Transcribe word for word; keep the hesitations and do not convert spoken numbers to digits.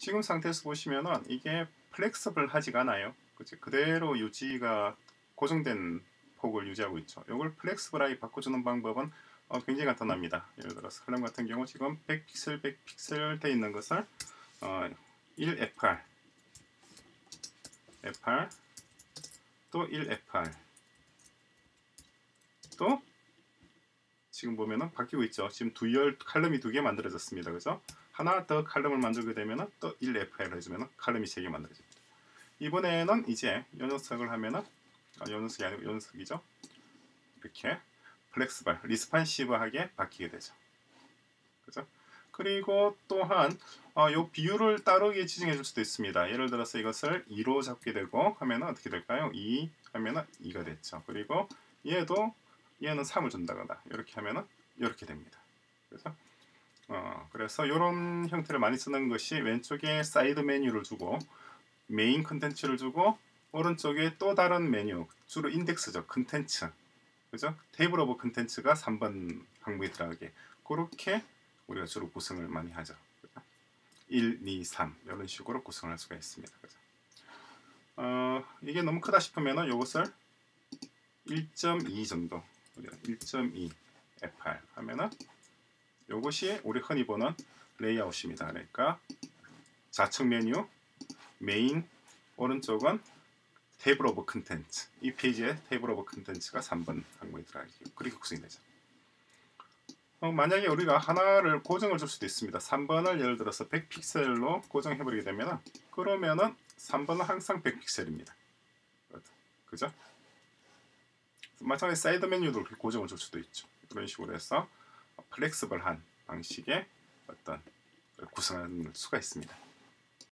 지금 상태에서 보시면은 이게 플렉서블 하지가 않아요. 그치? 그대로 유지가 고정된 폭을 유지하고 있죠. 이걸 플렉서블하게 바꿔주는 방법은 어, 굉장히 간단합니다. 예를 들어서 컬럼 같은 경우 지금 백 픽셀 백 픽셀 돼 있는 것을 어, 일 에프알 에프알 또 일 에프알 또 지금 보면은 바뀌고 있죠. 지금 두열 칼럼이 두 개 만들어졌습니다. 그죠? 하나 더 칼럼을 만들게 되면은 또 일 에프알을 해주면은 칼럼이 세 개 만들어집니다. 이번에는 이제 요 녀석을 하면은 아, 요 녀석이 아니고 요 녀석이죠. 이렇게 플렉스발, 리스판시브하게 바뀌게 되죠. 그죠? 그리고 또한 어, 요 비율을 따르게 지정해 줄 수도 있습니다. 예를 들어서 이것을 이로 잡게 되고 하면은 어떻게 될까요? 이 하면은 이가 됐죠. 그리고 얘도 얘는 삼을 준다거나 이렇게 하면은 이렇게 됩니다. 그래서 어, 그래서 이런 형태를 많이 쓰는 것이 왼쪽에 사이드 메뉴를 주고 메인 컨텐츠를 주고 오른쪽에 또 다른 메뉴, 주로 인덱스죠. 컨텐츠. 그죠? 테이블 오브 컨텐츠가 삼 번 항목에 들어가게. 그렇게 우리가 주로 구성을 많이 하죠. 그죠? 일, 이, 삼 이런 식으로 구성을 할 수가 있습니다. 그죠? 어, 이게 너무 크다 싶으면 이것을 일 점 이 정도 일 점 이 에프알 하면은 이것이 우리 흔히 보는 레이아웃입니다. 그러니까 좌측 메뉴 메인 오른쪽은 테이블 오브 컨텐츠 이 페이지에 테이블 오브 컨텐츠가 삼 번 항목에 들어가게 그렇게 구성이 되죠. 어, 만약에 우리가 하나를 고정을 줄 수도 있습니다. 삼 번을 예를 들어서 백 픽셀로 고정해 버리게 되면 그러면은 삼 번은 항상 백 픽셀입니다. 그죠? 마찬가지로 사이드 메뉴도 그렇게 고정을 줄 수도 있죠. 이런 식으로 해서 플렉스블한 방식의 어떤 구성할 수가 있습니다.